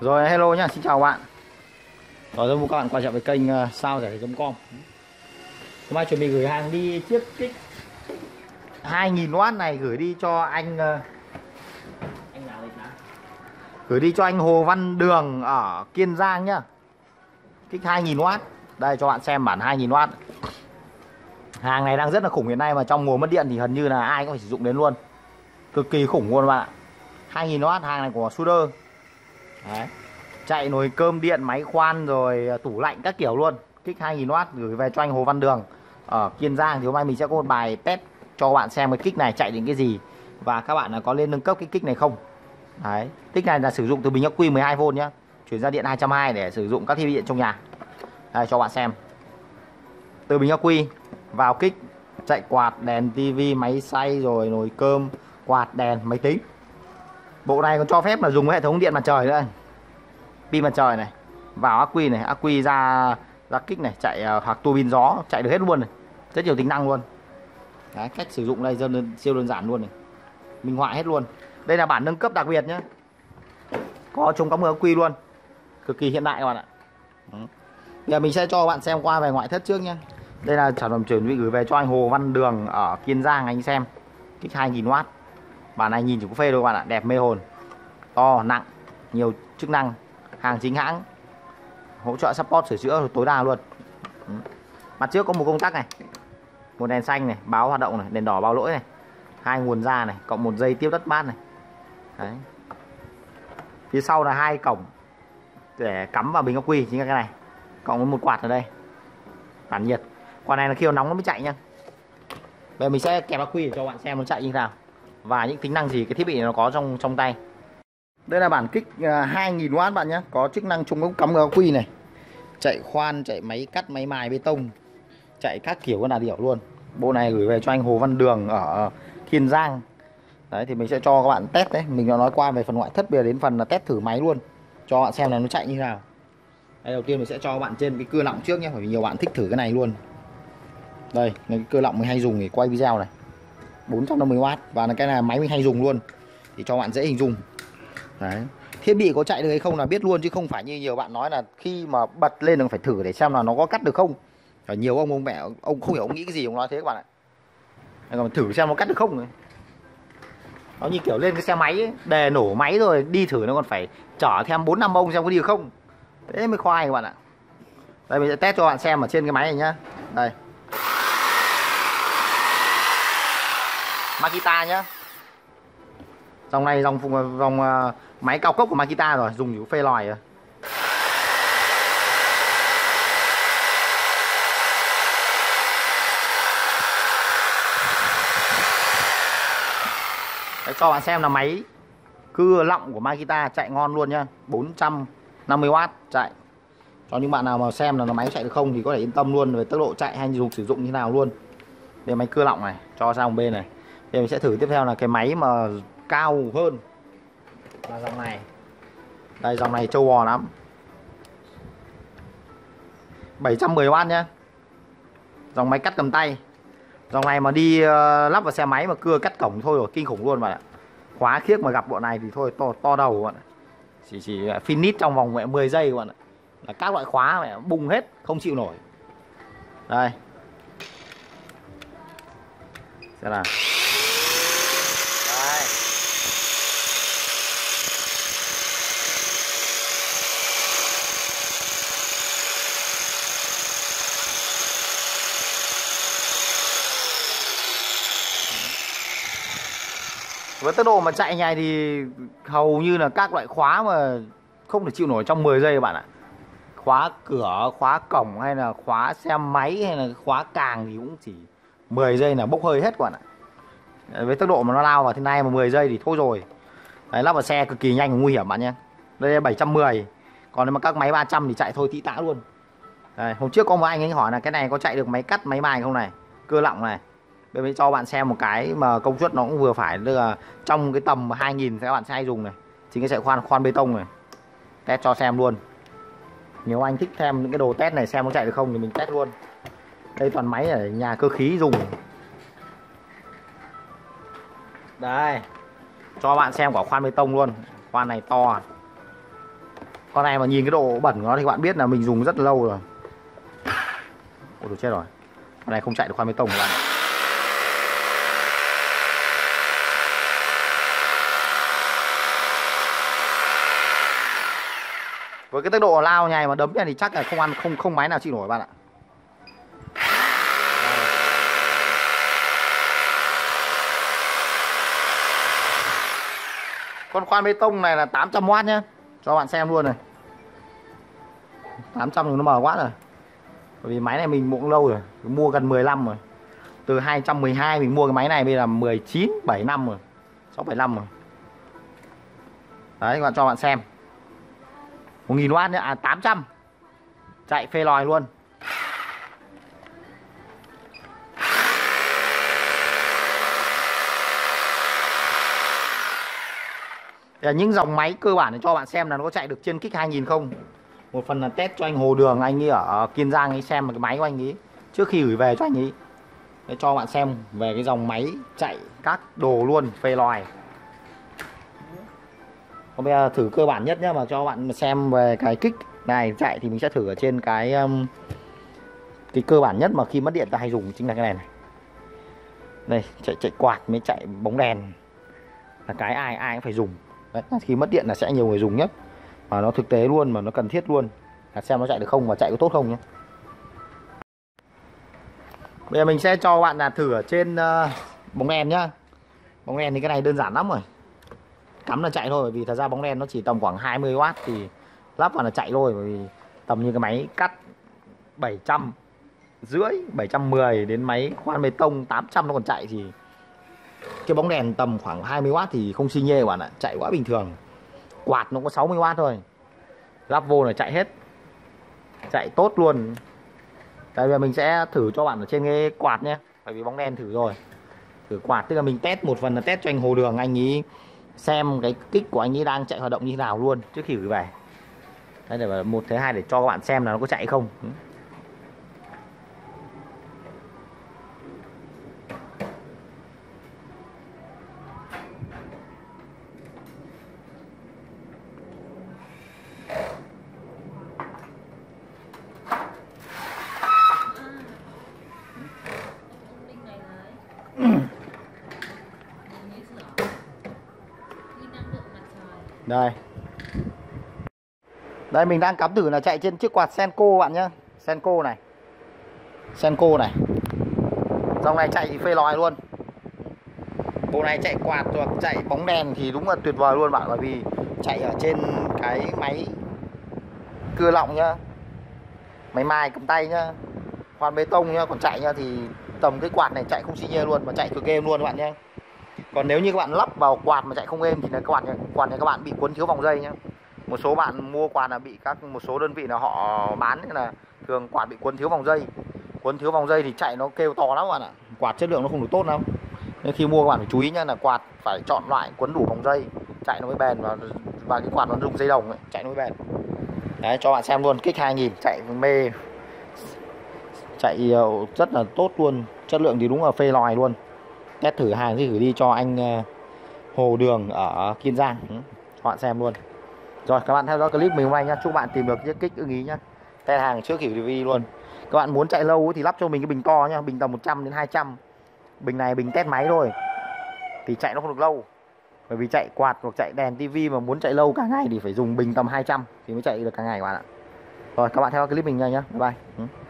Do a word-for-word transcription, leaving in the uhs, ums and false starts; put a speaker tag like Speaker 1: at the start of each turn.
Speaker 1: Rồi hello nhá, xin chào bạn. Rồi rất vui các bạn quay trở về kênh uh, sao giải chấm com. Hôm nay chuẩn bị gửi hàng đi chiếc kích hai nghìn oát này gửi đi cho anh uh, anh nào đấy nào? Gửi đi cho anh Hồ Văn Đường ở Kiên Giang nhá. Kích hai nghìn oát. Đây cho bạn xem bản hai nghìn oát. Hàng này đang rất là khủng hiện nay, mà trong mùa mất điện thì gần như là ai cũng phải sử dụng đến luôn. Cực kỳ khủng luôn các bạn ạ. hai nghìn oát hàng này của Suder. Đấy. Chạy nồi cơm điện, máy khoan rồi tủ lạnh các kiểu luôn. Kích hai nghìn oát gửi về cho anh Hồ Văn Đường ở Kiên Giang. Thì hôm nay mình sẽ có một bài test cho các bạn xem cái kích này chạy đến cái gì, và các bạn có lên nâng cấp cái kích này không. Đấy. Kích này là sử dụng từ bình ắc quy mười hai vôn nhá, chuyển ra điện hai trăm hai mươi để sử dụng các thiết bị điện trong nhà. Đây cho bạn xem. Từ bình ắc quy vào kích chạy quạt, đèn tivi, máy xay rồi nồi cơm, quạt, đèn, máy tính. Bộ này còn cho phép là dùng hệ thống điện mặt trời nữa. Pin mặt trời này, vào ắc quy này, ắc quy ra ra kích này, chạy hoặc tua bin gió chạy được hết luôn này. Rất nhiều tính năng luôn. Đấy, cách sử dụng đây rất đơn, siêu đơn giản luôn này. Minh họa hết luôn. Đây là bản nâng cấp đặc biệt nhé. Có chống cắm ắc quy luôn. Cực kỳ hiện đại các bạn ạ. Đấy. Giờ mình sẽ cho bạn xem qua về ngoại thất trước nhé. Đây là sản phẩm chuẩn bị gửi về cho anh Hồ Văn Đường ở Kiên Giang anh xem. Kích hai nghìn oát. Bản này nhìn chỉ có phê thôi các bạn ạ, đẹp mê hồn. To, nặng, nhiều chức năng, hàng chính hãng, hỗ trợ support sửa chữa tối đa luôn. Ừ. Mặt trước có một công tắc này, một đèn xanh này, báo hoạt động này, đèn đỏ báo lỗi này, hai nguồn ra này, cộng một dây tiếp đất mát này. Đấy. Phía sau là hai cổng để cắm vào bình ắc quy, chính là cái này, cộng với một quạt ở đây, tản nhiệt. Quạt này là khi nó nóng nó mới chạy nha. Bây giờ mình sẽ kẹp ắc quy để cho bạn xem nó chạy như thế nào và những tính năng gì cái thiết bị này nó có trong trong tay. Đây là bản kích hai nghìn oát bạn nhé, có chức năng chống cắm ắc quy này, chạy khoan, chạy máy cắt, máy mài bê tông, chạy các kiểu con đà điểu luôn. Bộ này gửi về cho anh Hồ Văn Đường ở Kiên Giang. Đấy thì mình sẽ cho các bạn test đấy, mình đã nói qua về phần ngoại thất, bây giờ đến phần là test thử máy luôn, cho bạn xem là nó chạy như thế nào. Đây, đầu tiên mình sẽ cho các bạn trên cái cưa lọng trước nhé, bởi vì nhiều bạn thích thử cái này luôn. Đây, cái cưa lọng mình hay dùng để quay video này, bốn trăm năm mươi oát, và là cái này máy mình hay dùng luôn thì cho bạn dễ hình dung. Đấy. Thiết bị có chạy được hay không là biết luôn, chứ không phải như nhiều bạn nói là khi mà bật lên là phải thử để xem là nó có cắt được không. Ở nhiều ông ông mẹ ông không hiểu ông nghĩ cái gì ông nói thế các bạn ạ. Còn thử xem nó cắt được không ấy. Nó như kiểu lên cái xe máy ấy, đề nổ máy rồi đi thử nó còn phải chở thêm bốn năm ông xem có đi được không. Thế mới khoai các bạn ạ. Đây mình sẽ test cho bạn xem ở trên cái máy này nhá. Đây. Makita nhá. Dòng này dòng dòng uh, máy cao cấp của Makita rồi, dùng chỉ phê lòi rồi. Đấy, cho bạn xem là máy cưa lọng của Makita chạy ngon luôn nhá, bốn trăm năm mươi oát chạy. Cho những bạn nào mà xem là nó máy chạy được không thì có thể yên tâm luôn về tốc độ chạy hay dùng sử dụng như nào luôn. Đây máy cưa lọng này, cho sang bên này. Thì mình sẽ thử tiếp theo là cái máy mà cao hơn là dòng này. Đây dòng này trâu bò lắm, bảy trăm mười oát nhá. Dòng máy cắt cầm tay. Dòng này mà đi uh, lắp vào xe máy mà cưa cắt cổng thôi rồi, kinh khủng luôn bạn ạ. Khóa khiếc mà gặp bọn này thì thôi to, to đầu bạn ạ. Chỉ chỉ finish trong vòng mười giây bạn ạ. Là các loại khóa mẹ bung hết, không chịu nổi. Đây. Xem nào. Đây. Với tốc độ mà chạy này thì hầu như là các loại khóa mà không thể chịu nổi trong mười giây các bạn ạ. Khóa cửa, khóa cổng hay là khóa xe máy hay là khóa càng thì cũng chỉ mười giây là bốc hơi hết các bạn ạ. Với tốc độ mà nó lao vào thế này mà mười giây thì thôi rồi. Đấy, lắp vào xe cực kỳ nhanh và nguy hiểm bạn nhé. Đây là bảy trăm mười. Còn nếu mà các máy ba trăm thì chạy thôi tĩ tã luôn. Đây, hôm trước có một anh ấy hỏi là cái này có chạy được máy cắt, máy mài không này, cưa lọng này. Bây giờ cho bạn xem một cái mà công suất nó cũng vừa phải, tức là trong cái tầm hai nghìn các bạn sẽ hay dùng này. Chính cái chạy khoan khoan bê tông này. Test cho xem luôn. Nếu anh thích thêm những cái đồ test này xem nó chạy được không thì mình test luôn. Đây toàn máy ở nhà cơ khí dùng. Đây. Cho bạn xem quả khoan bê tông luôn. Khoan này to. Con này mà nhìn cái độ bẩn của nó thì các bạn biết là mình dùng rất là lâu rồi. Ôi đồ chết rồi. Con này không chạy được khoan bê tông các bạn. Với cái tốc độ lao nhảy mà đấm này thì chắc là không ăn không không máy nào chịu nổi bạn ạ. Con khoan bê tông này là tám trăm oát nhá. Cho bạn xem luôn này. tám trăm thì nó mờ quá rồi. Bởi vì máy này mình mua cũng lâu rồi, mua gần mười năm rồi. Từ hai trăm mười hai mình mua cái máy này bây giờ mười chín, bảy năm rồi. sáu bảy năm rồi. Đấy các bạn cho bạn xem. một nghìn oát nữa, à tám trăm. Chạy phê lòi luôn. Để những dòng máy cơ bản để cho bạn xem là nó có chạy được trên kích hai nghìn không. Một phần là test cho anh Hồ Đường, anh ấy ở Kiên Giang ấy xem cái máy của anh ấy trước khi gửi về cho anh ấy. Để cho bạn xem về cái dòng máy chạy các đồ luôn, phê lòi. Còn bây giờ thử cơ bản nhất nhá, mà cho bạn xem về cái kích này chạy thì mình sẽ thử ở trên cái um, cái cơ bản nhất mà khi mất điện ta hay dùng chính là cái này này. Đây, chạy chạy quạt mới chạy bóng đèn là cái ai ai cũng phải dùng. Đấy, khi mất điện là sẽ nhiều người dùng nhất. Mà nó thực tế luôn, mà nó cần thiết luôn. Là xem nó chạy được không và chạy có tốt không nhé. Bây giờ mình sẽ cho bạn là thử ở trên uh, bóng đèn nhá. Bóng đèn thì cái này đơn giản lắm rồi. Cắm là chạy thôi, bởi vì thật ra bóng đèn nó chỉ tầm khoảng hai mươi oát thì lắp vào là chạy thôi. Bởi vì tầm như cái máy cắt bảy trăm rưỡi, bảy trăm mười đến máy khoan bê tông tám trăm nó còn chạy thì cái bóng đèn tầm khoảng hai mươi oát thì không xi nhê bạn ạ, chạy quá bình thường. Quạt nó có sáu mươi oát thôi, lắp vô là chạy hết, chạy tốt luôn. Tại vì mình sẽ thử cho bạn ở trên cái quạt nhé, bởi vì bóng đèn thử rồi. Thử quạt tức là mình test một phần là test cho anh Hồ Đường, anh ấy xem cái kích của anh ấy đang chạy hoạt động như thế nào luôn trước khi gửi về. Đây là một thứ hai để cho các bạn xem là nó có chạy không. Đây. Đây mình đang cắm thử là chạy trên chiếc quạt Senko bạn nhé. Senko này. Senko này. Dòng này chạy thì phê lòi luôn. Bộ này chạy quạt hoặc chạy bóng đèn thì đúng là tuyệt vời luôn bạn. Bởi vì chạy ở trên cái máy cưa lọng nhá, máy mài cầm tay nhá, khoan bê tông nhá, còn chạy nhá thì tầm cái quạt này chạy không xi nhê luôn, mà chạy cực êm luôn các bạn nhé. Còn nếu như các bạn lắp vào quạt mà chạy không êm thì là các bạn quạt này các bạn bị cuốn thiếu vòng dây nhá. Một số bạn mua quạt là bị các một số đơn vị là họ bán là thường quạt bị cuốn thiếu vòng dây. Cuốn thiếu vòng dây thì chạy nó kêu to lắm các bạn ạ. Quạt chất lượng nó không được tốt lắm. Nên khi mua các bạn phải chú ý nhá, là quạt phải chọn loại cuốn đủ vòng dây, chạy nó mới bền, và và cái quạt nó dùng dây đồng ấy, chạy nó mới bền. Đấy, cho bạn xem luôn, kích hai nghìn chạy mê, chạy rất là tốt luôn, chất lượng thì đúng là phê lòi luôn. Test thử hàng thì gửi đi cho anh Hồ Đường ở Kiên Giang, cho bạn xem luôn. Rồi các bạn theo dõi clip mình hôm nay nhá, chúc bạn tìm được chiếc kích ưng ý nhá. Test hàng trước khi review luôn. Các bạn muốn chạy lâu thì lắp cho mình cái bình to nhá, bình tầm một trăm đến hai trăm. Bình này bình test máy thôi thì chạy nó không được lâu. Bởi vì chạy quạt hoặc chạy đèn tivi mà muốn chạy lâu cả ngày thì phải dùng bình tầm hai trăm thì mới chạy được cả ngày các bạn ạ. Rồi các bạn theo dõi clip mình nha nhá. Bye bye.